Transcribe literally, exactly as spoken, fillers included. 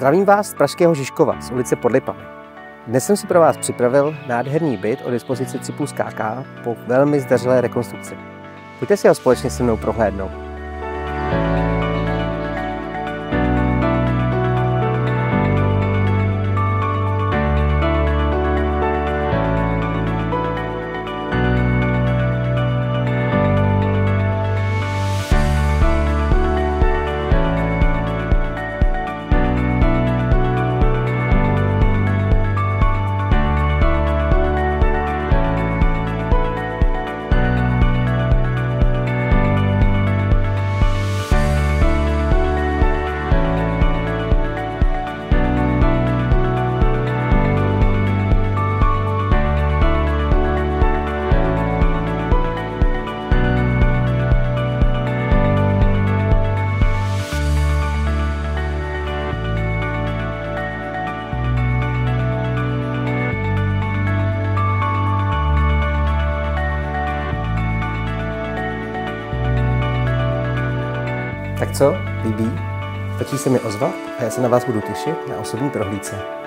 Zdravím vás z pražského Žižkova, z ulice Pod Lipami. Dnes jsem si pro vás připravil nádherný byt o dispozici Cypus K K po velmi zdařilé rekonstrukci. Pojďte si ho společně se mnou prohlédnout. Tak co, líbí? Stačí se mi ozvat a já se na vás budu těšit na osobní prohlídce.